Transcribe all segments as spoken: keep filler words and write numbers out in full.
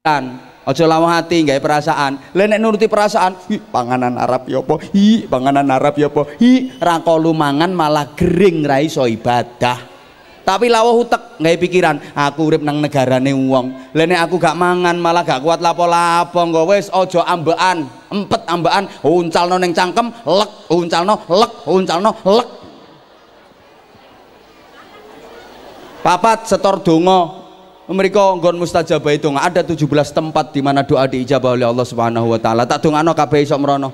aja lawang hati gawe perasaan. Lah nek nuruti perasaan, hi panganan Arab ya apa? Hi panganan Arab ya apa? Hi ra kolu mangan malah gering ra iso ibadah. Tapi lawuh utek gawe pikiran, aku urip nang negarane wong. Lah nek aku gak mangan malah gak kuat lapo-lapo engko wis aja ambekan, empet ambekan, uncalno ning cangkem, lek, uncalno, lek, uncalno, lek. Papat setor donga. Mriko nggon mustajabah donga ada tujuh belas tempat di mana doa diijabah oleh Allah Subhanahu wa taala. Tak dongano kabeh iso mrono.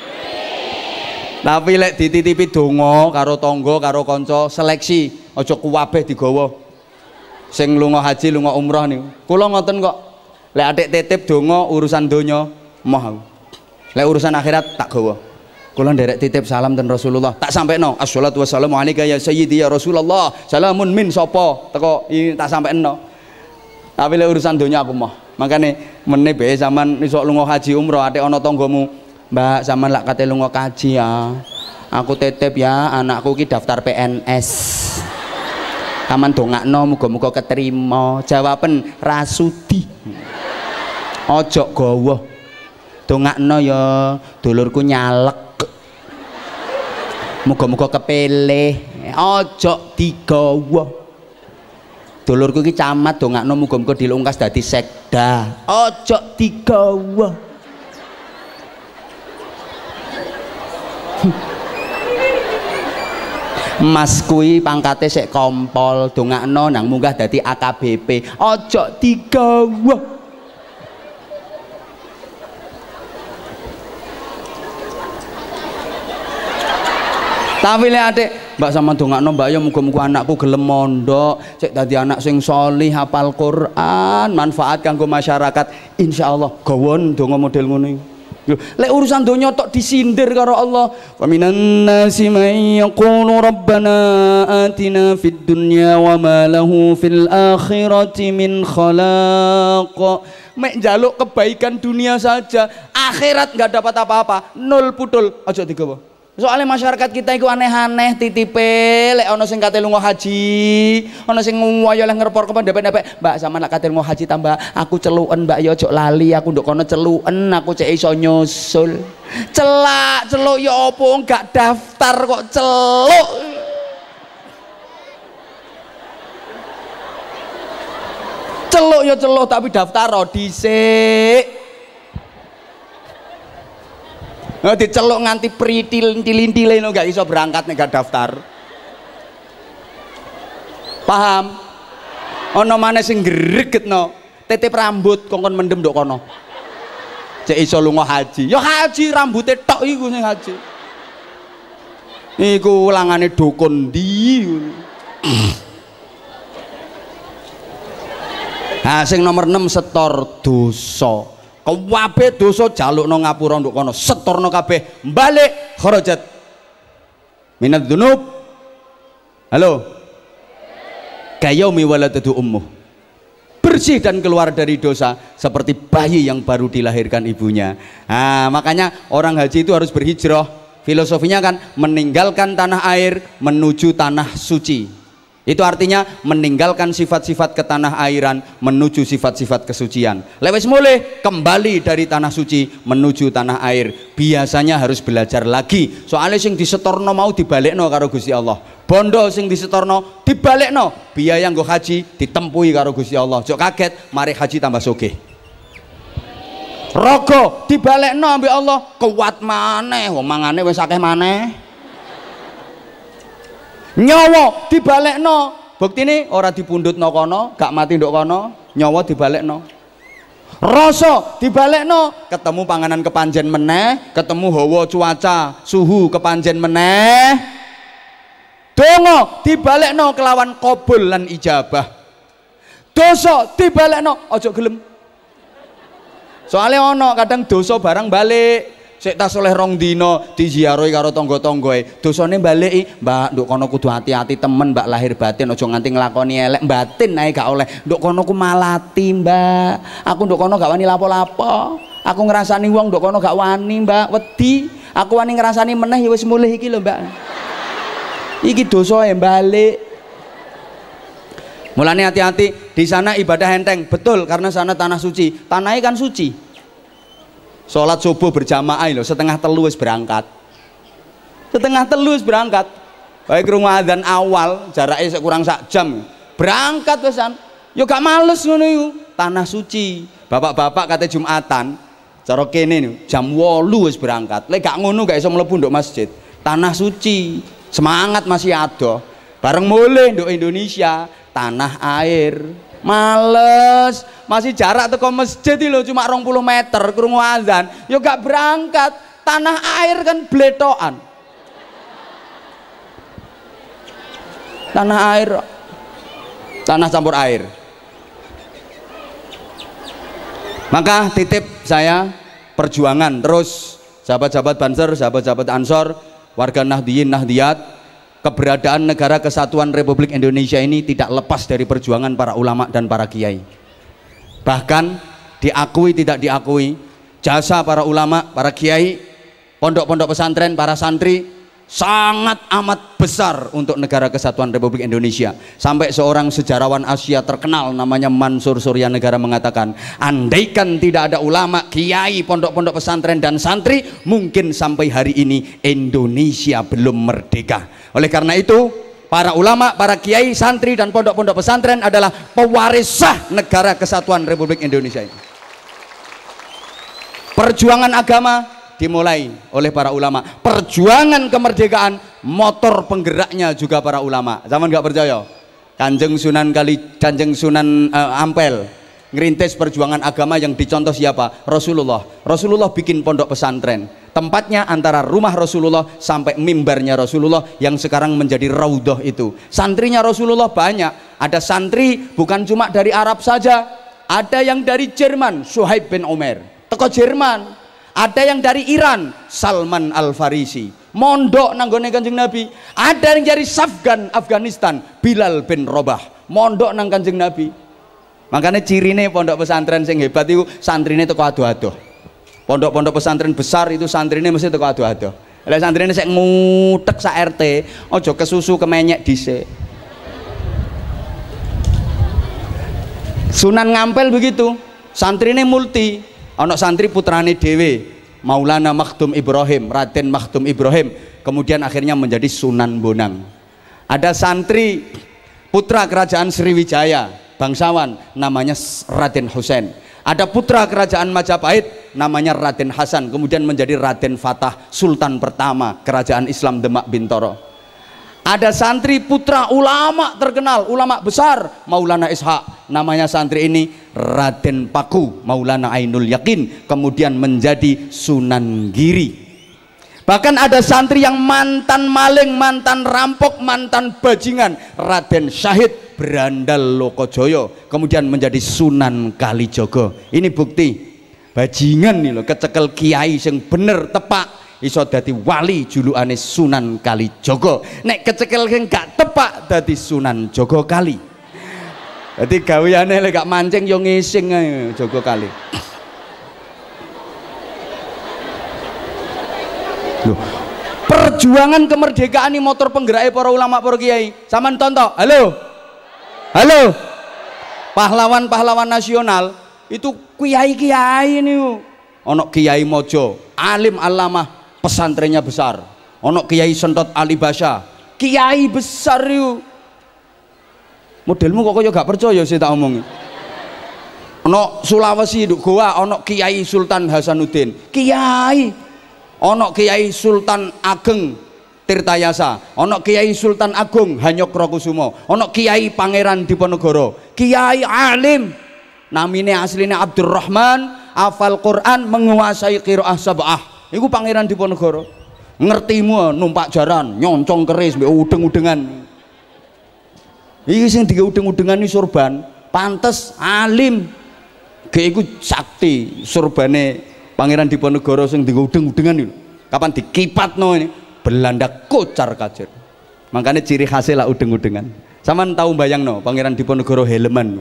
Tapi lek dititipi donga karo tangga karo kanca seleksi aja kuwabeh digawa. Sing lunga haji lunga umrah niku. Kula ngoten kok. Lek atik titip donga urusan donya moh aku. Lek urusan akhirat tak gawa. Kula nderek titip salam ten Rasulullah. Tak sampeno. Assalatu wassalamu alayka ya sayyidi ya Rasulullah. Salamun min sapa teko tak sampeno. Tapi lek urusan donya aku moh. Makane meneh bae sampean iso lunga haji umrah atik ana tanggamu. Mbak sampean lak kate lunga kaji ya. Aku titip ya anakku ki daftar P N S. Taman dongakno muga-muga keterima. Jawaben rasudi. Ojo gawa. Dongakno ya dulurku nyalek. Muga-muga kepilih. Ojo digawa. Dulurku ki camat dongakno muga-muga dilungkas dadi sekda. Ojo digawa. Mas kuwi pangkate sik kompol dongakno nang munggah dadi A K B P. Ojo digawa. Tapi lek adik mbak sama dongakno mbak ya muga-muga anakku gelem mondok sik dadi anak sing sholih hafal Quran manfaat kanggo masyarakat insyaallah gawon donga model ngono iki. Lek urusan donya tok disindir karo Allah. Wa minan nasi may yaqulu rabbana atina fid dunya wa ma lahu fil akhirati min khalaq. Mek njaluk kebaikan dunia saja, akhirat nggak dapat apa-apa, nol putul. Aja digawa. Soalnya masyarakat kita itu aneh-aneh titipe lek ana sing kate lunga haji, ana sing wayo oleh ngrepor kepen depek-depek, Mbak sampean lek kate lunga haji tambah aku celuken Mbak ya ojo lali aku nduk kono celuken aku cek iso nyusul. Celak, celuk ya opo enggak daftar kok celuk. Celuk ya celuk tapi daftar dhisik. Nah, diceluk nganti pritil-tilintile no gak iso berangkat nek gak daftar. Paham? Ono maneh sing gregetno, titip rambut kongkon mendem nduk kono. Cek iso lunga haji. Ya haji rambute tok iku sing haji. Iku ulangane dukun ndi. Nah, sing nomor enam setor dosa. Kabeh dosa jalukno ngapura nduk kono, setorno kabeh, balik kharajat minadz dzunub. Halo. Kayaumi waladatu ummuh. Bersih dan keluar dari dosa seperti bayi yang baru dilahirkan ibunya. Nah, makanya orang haji itu harus berhijrah. Filosofinya kan meninggalkan tanah air menuju tanah suci. Itu artinya meninggalkan sifat-sifat ketanah airan menuju sifat-sifat kesucian. Lewes mulai kembali dari tanah suci menuju tanah air. Biasanya harus belajar lagi. Soalnya sing disetorno mau dibalikno karo Gusti Allah. Bondo sing disetorno dibalikno. Biaya nggo haji ditempui karo Gusti Allah. Jok kaget, mari haji tambah sugih. Rogo dibalikno ambek Allah, kuat maneh, wong mangane wis akeh maneh. Nyawa dibalekno, buktine ora dipundhutno kono, gak mati nduk kono, nyawa dibalekno. Rasa dibalekno, ketemu panganan kepanjen meneh, ketemu hawa cuaca, suhu kepanjen meneh. Donga dibalekno kelawan qabul lan ijabah. Dosa dibalekno, aja gelem. Soalnya ono kadang dosa barang balik. Sik tas oleh rong dino diziarahi karo tangga-tanggae. Dosane baleki, Mbak, nduk kono kudu hati-hati temen, Mbak, lahir batin aja nganti nglakoni elek. Batin ae gak oleh. Nduk kono ku malati, Mbak. Aku nduk kono gak wani lapo-lapo. Aku ngrasani wong nduk kono gak wani, Mbak. Wedi. Aku wani ngrasani meneh ya wis mulih iki lho, Mbak. Iki dosae balik. Mulanya hati-hati, di sana ibadah enteng, betul, karena sana tanah suci. Tanahnya kan suci. Sholat subuh berjamaah loh, setengah telu wis berangkat. Setengah telu wis berangkat. Baik rumah adzan awal, jaraknya kurang sak jam. Berangkat pesan. Yo gak males ngono iku. Tanah suci. Bapak-bapak kata Jumatan, cara kene nih, jam wolu wis berangkat. Lek gak ngono gak iso mlebu nduk masjid. Tanah suci. Semangat masih ada. Bareng mulai nduk Indonesia. Tanah air males, masih jarak teko masjid lho cuma rong puluh meter krungu azan yo gak berangkat. Tanah air kan bletokan, tanah air, tanah campur air. Maka titip saya perjuangan terus, sahabat-sahabat Banser, sahabat-sahabat Ansor, warga Nahdliyin Nahdliyat, keberadaan negara kesatuan Republik Indonesia ini tidak lepas dari perjuangan para ulama dan para kiai. Bahkan diakui tidak diakui, jasa para ulama, para kiai, pondok-pondok pesantren, para santri sangat amat besar untuk negara kesatuan Republik Indonesia. Sampai seorang sejarawan Asia terkenal namanya Mansur Surya Negara mengatakan, andaikan tidak ada ulama, kiai, pondok-pondok pesantren dan santri, mungkin sampai hari ini Indonesia belum merdeka. Oleh karena itu, para ulama, para kiai, santri dan pondok-pondok pesantren adalah pewaris sah negara kesatuan Republik Indonesia ini. Perjuangan agama dimulai oleh para ulama, perjuangan kemerdekaan motor penggeraknya juga para ulama. Zaman nggak percaya, Kanjeng Sunan Kali, Kanjeng Sunan uh, Ampel ngerintis perjuangan agama yang dicontoh siapa? Rasulullah. Rasulullah bikin pondok pesantren, tempatnya antara rumah Rasulullah sampai mimbarnya Rasulullah yang sekarang menjadi raudhah itu. Santrinya Rasulullah banyak, ada santri bukan cuma dari Arab saja, ada yang dari Jerman, Suhaib bin Umar teko Jerman. Ada yang dari Iran, Salman Al-Farisi, mondok nanggone Kanjeng Nabi. Ada yang dari Afgan, Afghanistan, Bilal bin Rabah, mondok nang Kanjeng Nabi. Makanya cirine pondok pesantren sing hebat itu santrine teko ado-ado. Pondok-pondok pesantren besar itu santrine mesti teko ado-ado. Lek santrine sik ngutek sak R T, aja kesusu kemenyek dhisik. Sunan Ngampel begitu, santrine multi. Ono santri putrane dhewe, Maulana Makhdum Ibrahim, Raden Makhdum Ibrahim, kemudian akhirnya menjadi Sunan Bonang. Ada santri putra kerajaan Sriwijaya, bangsawan, namanya Raden Husain. Ada putra kerajaan Majapahit, namanya Raden Hasan, kemudian menjadi Raden Fatah, Sultan pertama kerajaan Islam Demak Bintoro. Ada santri putra ulama terkenal, ulama besar, Maulana Ishaq, namanya santri ini Raden Paku, Maulana Ainul Yakin, kemudian menjadi Sunan Giri. Bahkan ada santri yang mantan maling, mantan rampok, mantan bajingan, Raden Syahid Brandal Lokojoyo, kemudian menjadi Sunan Kalijogo. Ini bukti bajingan nih loh, kecekel kiai sing bener tepak iso dadi wali, julukane Sunan Kalijogo. Nek kecekel sing gak tepak dadi Sunan Jogo Kali. Dadi gaweane lek gak mancing yo ngising ae Jogo Kali. Loh, perjuangan kemerdekaan ini motor penggerak para ulama, para kiai. Saman tonton, halo, halo, pahlawan-pahlawan nasional itu kiai-kiai ini. Ono Kiai Mojo, alim alamah, pesantrennya besar. Ono Kiai Sentot Ali Basya, kiai besar yuk. Modelmu kok kaya gak percaya sih tak omong. Ono Sulawesi duk Goa, ono Kiai Sultan Hasanuddin, kiai. Ono Kiai Sultan Ageng Tirtayasa, ono Kiai Sultan Agung Hanyokrokusumo, ono Kiai Pangeran Diponegoro, kiai alim, namine asline Abdurrahman, hafal Quran, menguasai qiraah sab'ah. Iku Pangeran Diponegoro. Ngertimu numpak jaran, nyoncong keris mbek udeng-udengan. Iki sing diudeng-udengan iki sorban, pantes alim. Ge iku sakti sorbane Pangeran Diponegoro sing diudeng-udengan itu. Kapan dikipatno ini Belanda kocar kacir. Makanya ciri khasnya lah udeng-udengan. Saman tahu bayangno Pangeran Diponegoro helman.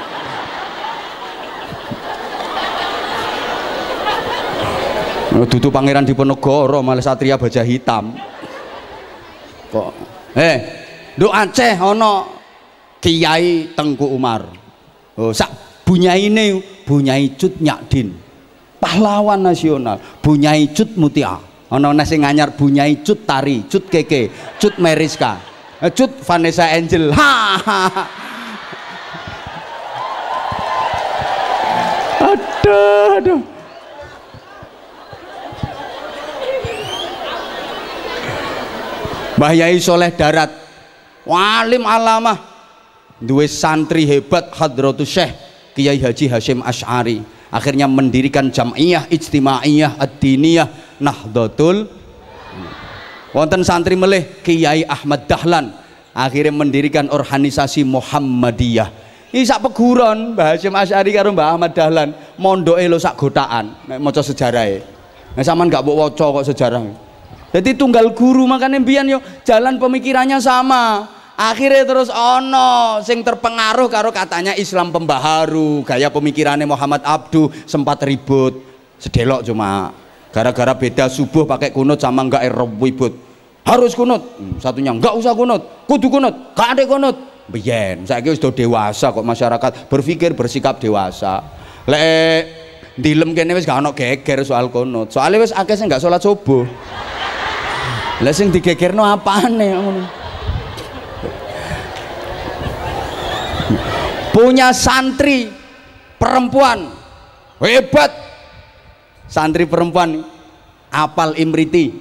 Dudu Pangeran Diponegoro malah Satria Baja Hitam. Kok eh nduk Aceh ono Kiai Tengku Umar. Oh, sak bunyaine Bunyai Cut Nyakdin. Pahlawan nasional, Bunyai Cut Mutia. Ana ana sing anyar Bunyai Cut Tari, Cut Keke, Cut Meriska, Cut Vanessa Angel. Ha. Aduh, aduh. Mbah Yai Soleh Darat, walim alamah, duwe santri hebat Hadratus Syekh Kiai Haji Hasyim Asy'ari. Akhirnya mendirikan Jam'iyah Ijtimaiyah Ad-Diniyah Nahdlatul. Wonten santri melih Kiai Ahmad Dahlan, akhirnya mendirikan organisasi Muhammadiyah. Ini sak peguron Mbah Hasyim Asy'ari karo Mbah Ahmad Dahlan, mondoke lho sak gotaan nek maca sejarahe. Nek sampean gak mbok waca kok sejarah. Jadi tunggal guru, makanya mbiyen yo jalan pemikirannya sama. Akhirnya terus ono sing terpengaruh karo katanya Islam pembaharu, gaya pemikirannya Muhammad Abduh, sempat ribut sedelok cuma gara-gara beda subuh pakai kunut sama enggak ribut. Harus kunut, satunya enggak usah kunut, kudu kunut, gak ada kunut. Biyen saiki wis do dewasa kok masyarakat berpikir bersikap dewasa. Lek dilem kene wis gak ono geger soal kunut. Soalnya wis akeh sing gak salat subuh. Lah sing digegerno apane ngono. Punya santri perempuan hebat. Santri perempuan apal Imriti,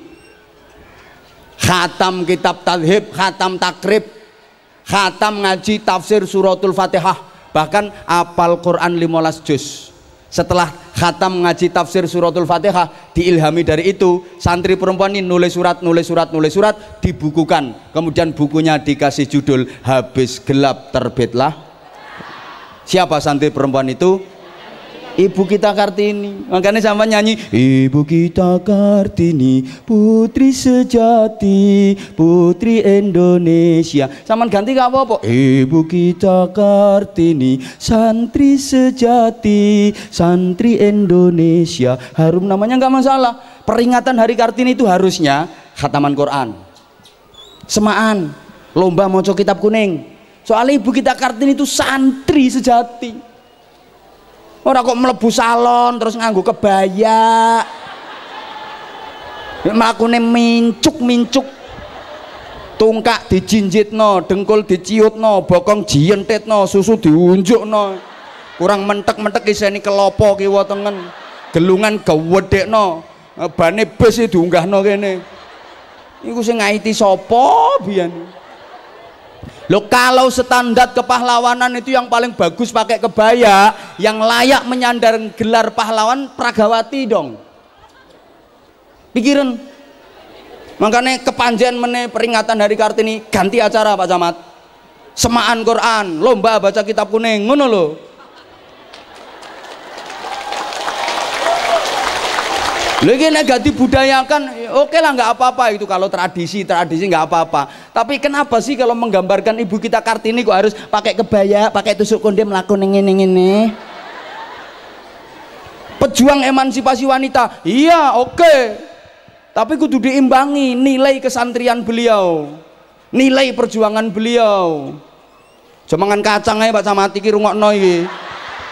khatam kitab tadhib, khatam takrib, khatam ngaji tafsir suratul Fatihah, bahkan apal Quran lima belas juz. Setelah khatam ngaji tafsir suratul Fatihah, diilhami dari itu, santri perempuan ini nulis surat, nulis surat, nulis surat, dibukukan. Kemudian bukunya dikasih judul Habis Gelap Terbitlah. Siapa santri perempuan itu? Ibu kita Kartini. Makanya sama nyanyi Ibu kita Kartini, putri sejati, putri Indonesia. Sama ganti gak apa-apa. Ibu kita Kartini, santri sejati, santri Indonesia. Harum namanya nggak masalah. Peringatan Hari Kartini itu harusnya khataman Quran, semaan, lomba maca kitab kuning. Soalnya ibu kita Kartini itu santri sejati. Ora kok mlebu salon terus nganggo kebaya, mlakune mincuk-mincuk, tungkak dijinjitno, dengkul diciutno, bokong jientitno, susu diunjukno, kurang mentek-mentek iseni kelopo kiwa tengen, gelungan gewedhekno, bane bis diunggahno kene. Iku sing ngaiti sapa biyen? Loh, kalau standar kepahlawanan itu yang paling bagus pakai kebaya, yang layak menyandar gelar pahlawan Pragawati dong. Pikirin. Makanya kepanjen meneh peringatan Hari Kartini ganti acara Pak Camat. Semaan Quran, lomba baca kitab kuning, ngono lho. Lagi nek gak dibudayakan, oke lah nggak apa-apa itu kalau tradisi tradisi nggak apa-apa. Tapi kenapa sih kalau menggambarkan ibu kita Kartini kok harus pakai kebaya, pakai tusuk konde melakukan ngene ngene? Pejuang emansipasi wanita, iya oke. Tapi kudu diimbangi nilai kesantrian beliau, nilai perjuangan beliau. Jomangan kacang aja Pak Camat iki rungokno iki.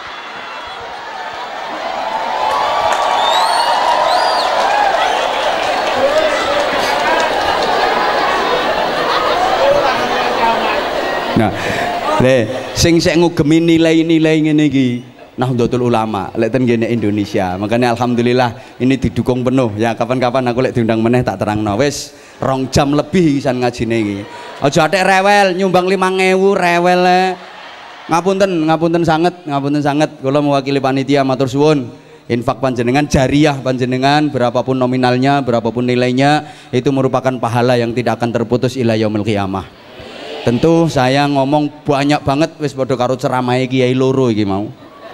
Nah, le, sing sing ngugemi nilai-nilai ngene iki Nahdlatul Ulama lek ten kene Indonesia. Makanya alhamdulillah ini didukung penuh. Ya kapan-kapan aku lek diundang meneh tak terangno. Wis rong jam lebih isan ngajine iki. Aja atek rewel nyumbang lima ewu rewel le. Ngapunten, ngapunten sanget, ngapunten sanget. Kula mewakili panitia matur suwun. Infak panjenengan jariah panjenengan berapapun nominalnya, berapapun nilainya itu merupakan pahala yang tidak akan terputus ila yaumil qiyamah. Tentu saya ngomong banyak banget wis padha karo ceramahe Kiai loro iki mau.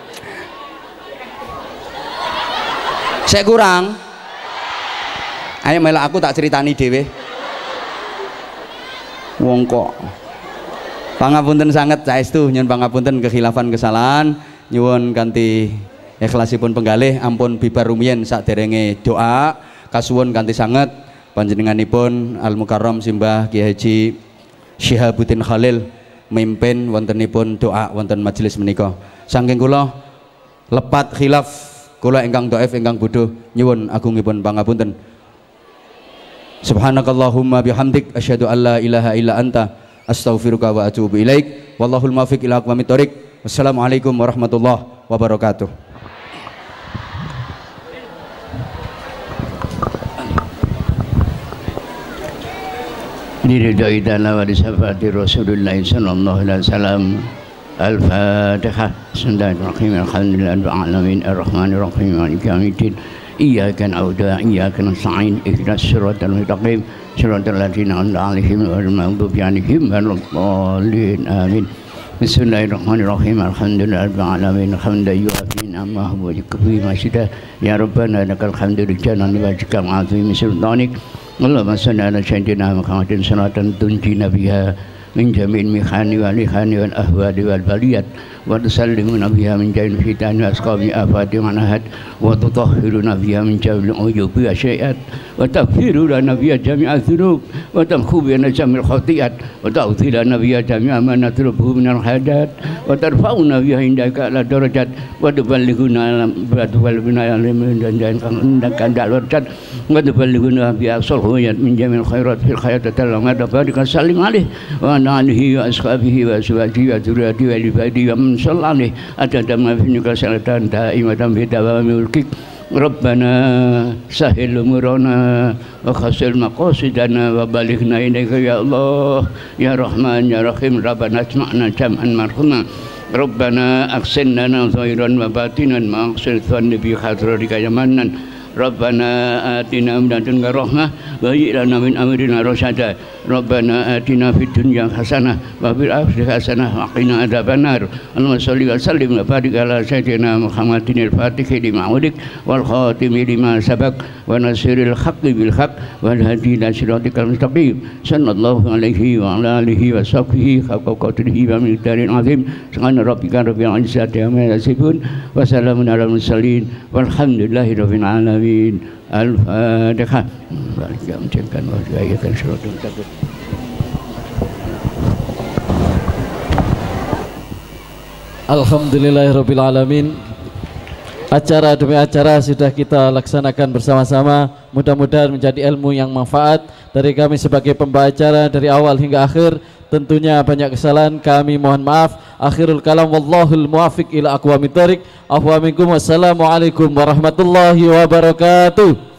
Saya kurang. Ayo melok aku tak ceritani dhewe. Wong kok. Pangapunten sanget saestu nyuwun pangapunten kekhilafan kesalahan, nyuwun kanthi ikhlasipun penggalih ampun bibar rumiyin saderenge doa kasuwun kanthi sanget panjenenganipun Al Mukarram Simbah Kiai Haji Syihabuddin Khalil mimpin wontenipun doa wonten majelis menika. Saking kula lepat khilaf kula ingkang dhaif ingkang bodho nyuwun agungipun pangapunten. Subhanakallahumma bihamdik asyhadu an la ilaha illa anta astaghfiruka wa atubu ilaik. Wallahul muwaffiq ila aqwamit thoriq. Wassalamualaikum warahmatullahi wabarakatuh. Diridhoi ta'ala wa disafati Rasulullah sallallahu alaihi wasallam. Al-Fatihah. Bismillahirrahmanirrahim. Alhamdulillahi rabbil alamin arrahmanir rahim maliki yaumiddin. Iyyaka na'budu wa iyyaka nasta'in ihdinas siratal mustaqim siratal ladzina an'amta 'alaihim ghairil maghdubi 'alaihim waladdallin amin. Bismillahirrahmanirrahim. Alhamdulillahi rabbil alamin hamdan yu'affi ni'amahu wa yakfi ma syada. Ya rabbana lakal hamdu lijannati wa jikal 'azimi sultanik. Allahumma salli ala sayyidina Muhammadin salatan tunjina biha min jami'il mihani wal ihani wal ahwali wal baliyat wa tusallimuna biha min jami'il fitani wa asqabi afati wa nahat wa tutahhiruna biha min jami'il uyubi wa syai'at wa taghfiruna biha jami'al dzunub wa tamhu bina jami'il khati'at wa ta'udhilana biha jami'a ma natlubuhu minal hadat wa tarfa'una biha indaka ala darajat wa tuballighuna wa tuballighuna min janjan kang darajat wa tuballighuna biha sulhuyat min jami'il khairat fil hayati talam ada barika salim alaihi wa alihi wa ashabihi wa azwajihi wa dzurriyyatihi wa ibadihi wa man sallallahu adada ma fi salatan daimatan bi dawami mulkik. Rabbana sahil umurana wa khasil maqasidana wa balighna ilaika ya Allah ya Rahman ya Rahim. Rabbana asma'na jam'an marhuma. Rabbana aksinna zahiran wa batinan ma aqsil dhanni bi hadratika ya mannan. Rabbana atina min ladunka rahmah wa hayyi lana min amrina rasyada. Rabbana atina fid dunya hasanah wa fil akhirati hasanah wa qina adzabannar. Allahumma shalli wa sallim wa barik ala sayyidina Muhammadin al-Fatih lima ulik wal khatimi lima sabaq wa nasiril haqqi bil haqq wal hadi ila siratikal mustaqim. Sallallahu alaihi wa ala alihi wa sahbihi haqqa qadrihi wa miqdarin azim. Subhana rabbika rabbil izzati amma yasifun wa salamun alal mursalin walhamdulillahi rabbil alamin. Al-Fatihah. Alhamdulillahirabbil alamin. Acara demi acara sudah kita laksanakan bersama-sama. Mudah-mudahan menjadi ilmu yang manfaat. Dari kami sebagai pembawa acara dari awal hingga akhir, tentunya banyak kesalahan, kami mohon maaf. Akhirul kalam wallahul muwaffiq ila aqwamit thoriq. Afwa minkum. Wassalamualaikum warahmatullahi wabarakatuh.